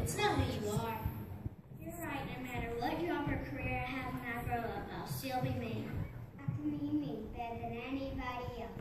It's not who you are. You're right, no matter what job or career I have when I grow up, I'll still be me. I can be me better than anybody else.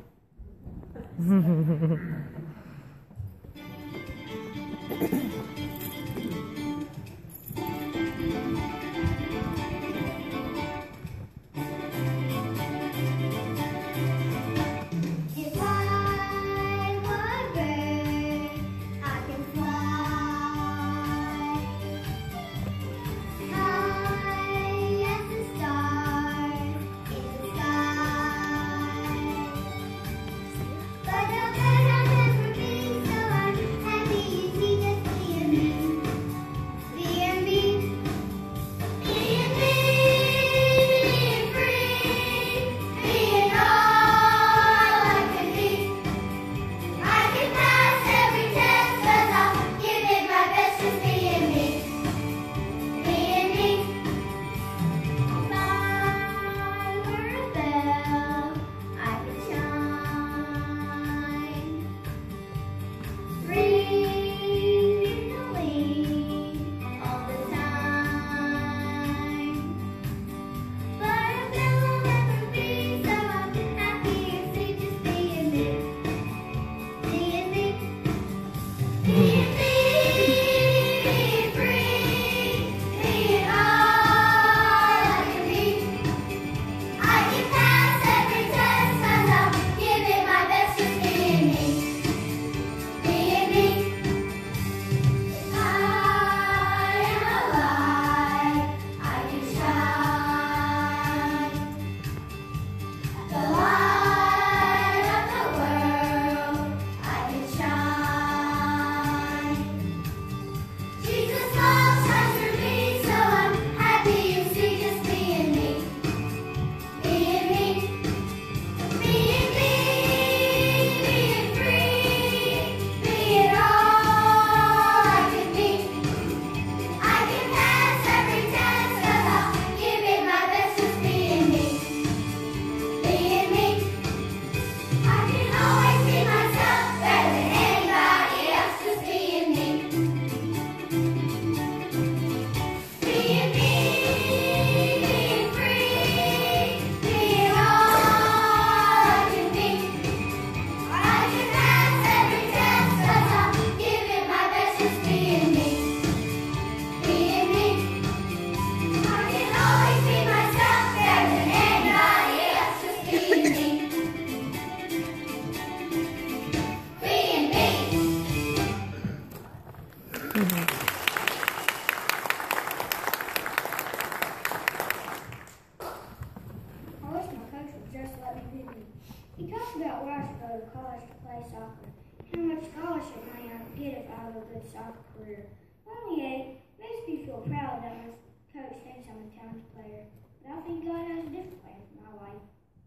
He talks about where I should go to college to play soccer, how much scholarship money I would get if I have a good soccer career. Only 8 makes me feel proud that my coach thinks I'm a talented player, but I think God has a different plan for my life.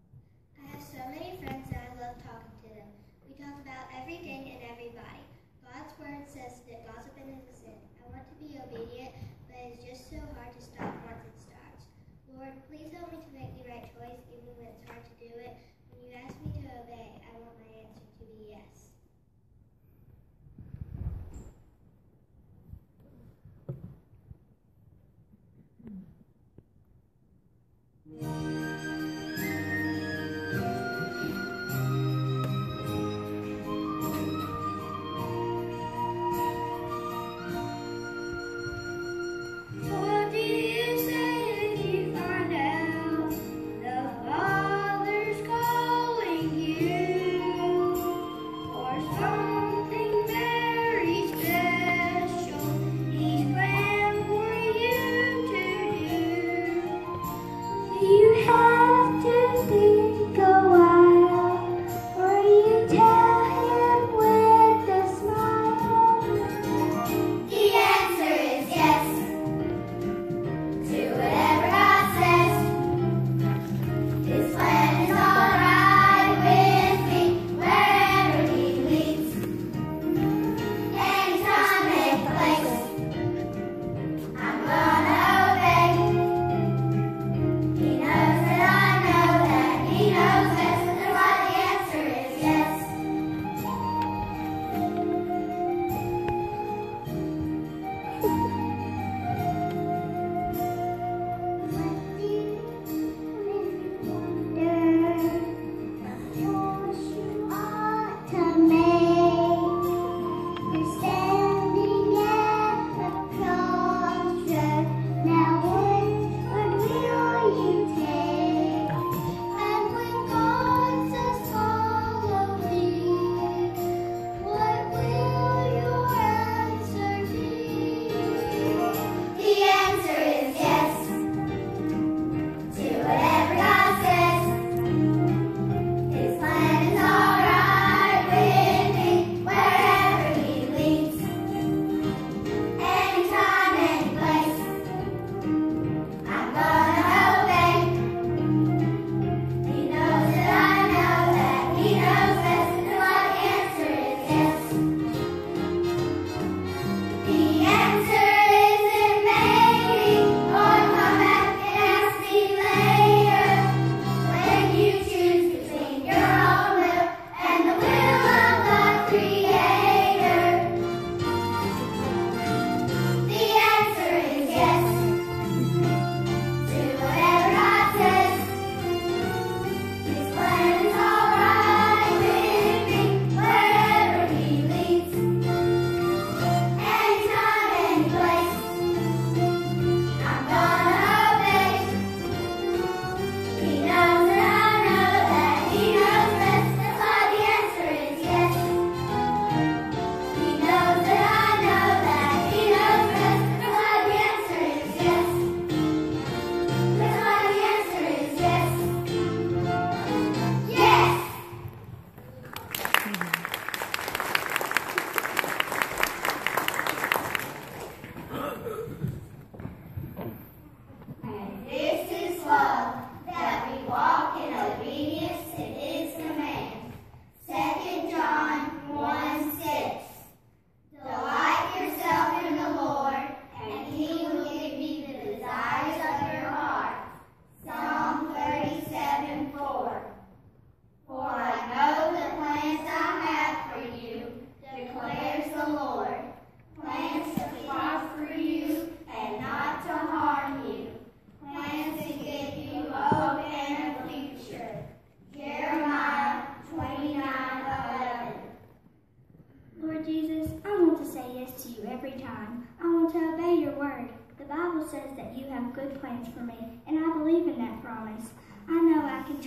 I have so many friends that I love talking to them. We talk about everything and everybody. God's word says that gossiping is a sin. I want to be obedient, but it's just so hard to stop once it starts. Lord, please help me to make the right choice, even when it's hard to do it. When you ask me to obey, I want my answer to be yes. What do you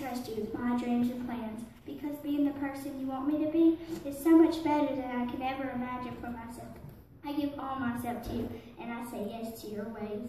trust you with my dreams and plans, because being the person you want me to be is so much better than I can ever imagine for myself. I give all myself to you, and I say yes to your ways.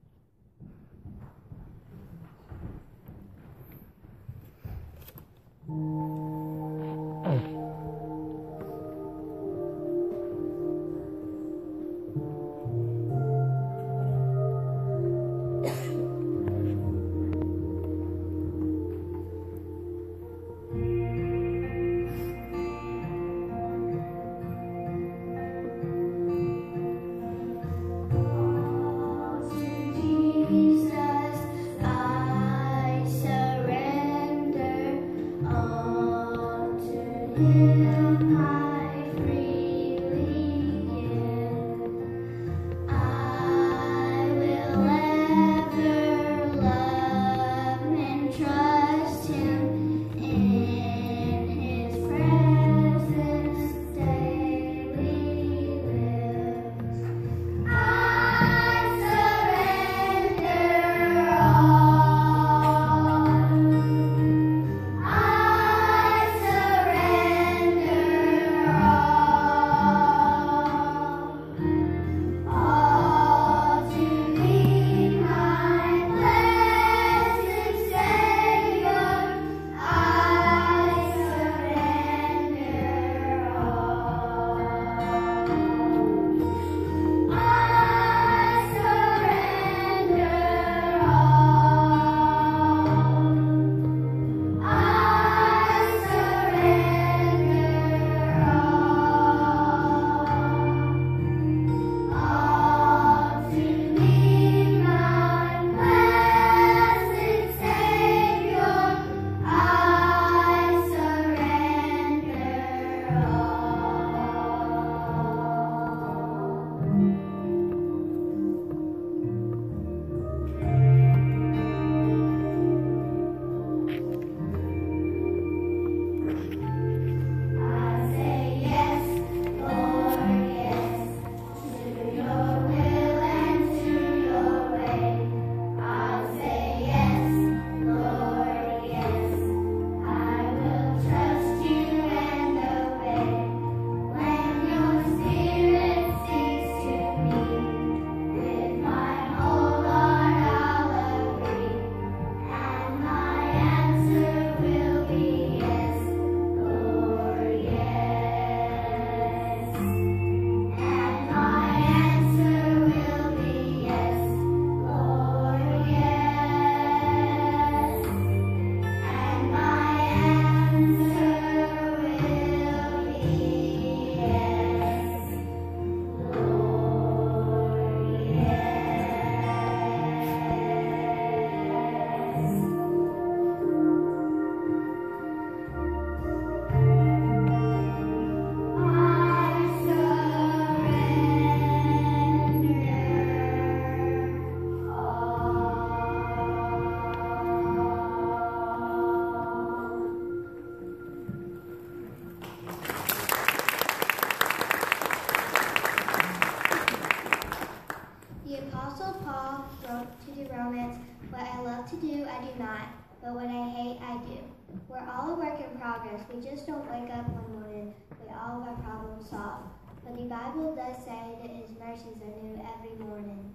We just don't wake up one morning with all of our problems solved. But the Bible does say that His mercies are new every morning.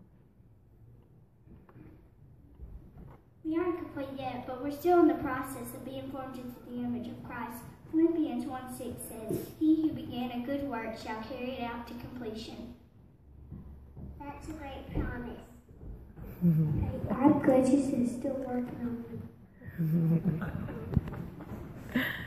We aren't complete yet, but we're still in the process of being formed into the image of Christ. Philippians 1:6 says, "He who began a good work shall carry it out to completion." That's a great promise. Our goodness is still working on me.